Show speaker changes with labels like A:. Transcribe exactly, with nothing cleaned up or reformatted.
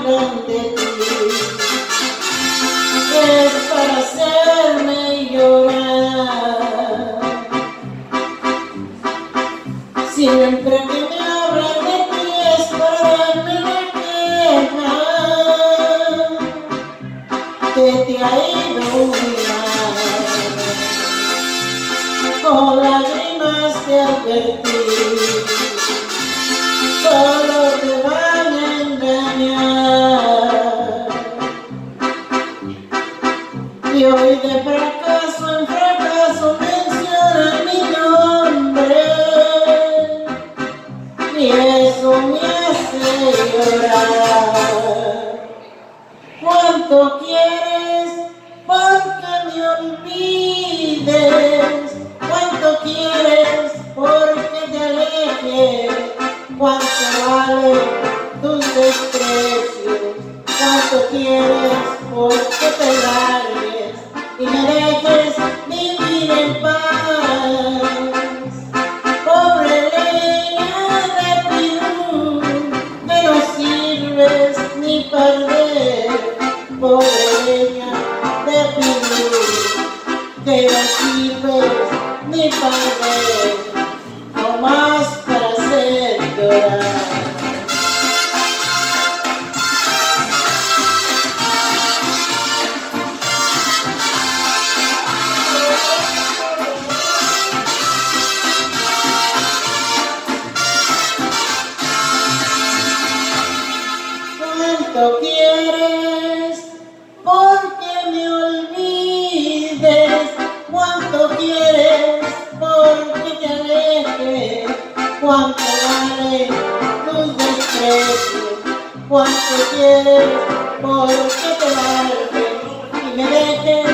A: hablan de ti, es para hacerme llorar. Siempre que me hablan de ti es para darme la queja que te ha ido muy mal. Con lágrimas te advertí, solo te van a engañar. Y hoy de fracaso en fracaso mencionan mi nombre, y eso me hace llorar. ¿Cuánto quieres porque me olvides? ¿Cuánto quieres porque te alejes? ¿Cuánto valen tus desprecios? ¿Cuánto quieres porque te largues y me dejes vivir en paz? Pobre leña de pirú, que no sirves ni para arder. Pobre leña de pirú, que no sirves ni para arder, no más para hacer llorar. ¿Cuánto quieres porque me olvides? ¿Cuánto quieres porque te alejes? ¿Cuánto valen tus desprecios? ¿Cuánto quieres porque te largues y me dejes